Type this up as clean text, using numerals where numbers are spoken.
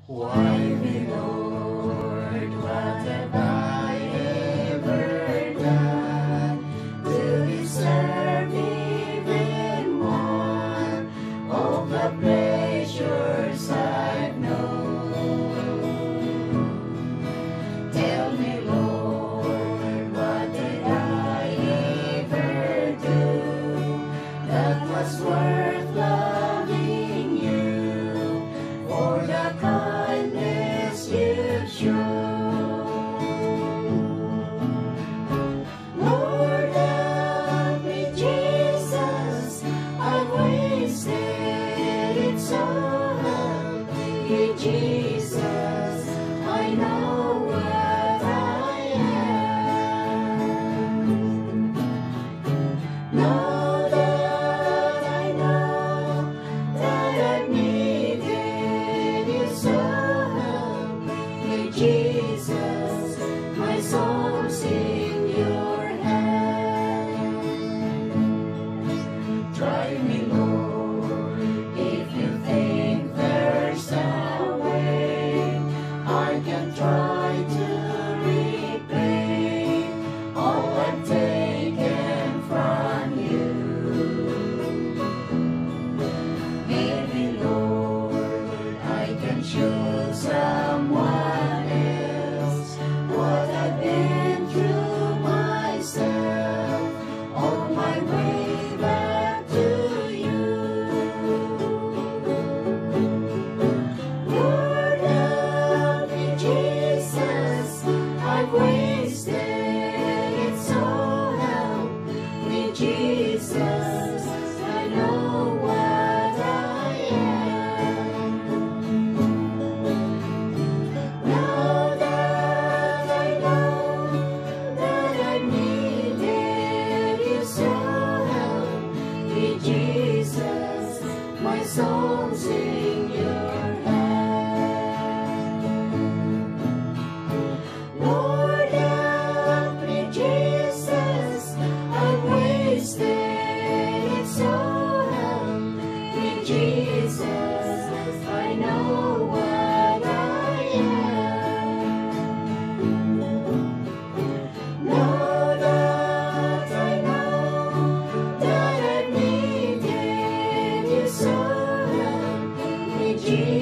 Why me, Lord, what have I ever done to deserve even one of the pleasures I've known? Tell me, Lord, what did I ever do that was worth loving you for the kindness you've shown? Lord, help me, Jesus, I've wasted it, so help me, Jesus, I know what I am. Know that I know that I've needed you, so help me, Jesus, my soul's in your hands. Try me, Lord, if you think there's a way I can try to repay all I've taken from you. Maybe, Lord, I can show someone else what I've been through myself on my way back to you. Lord, help me, Jesus, I've wasted it, so help me, Jesus, I know what I am. Now that I know that I needed you, so help me, Jesus, my soul's in your hand. Lord, help me, Jesus, I've wasted it, so help me, Jesus, I know what I am. Now that I know that I've needed you, so help me, Jesus.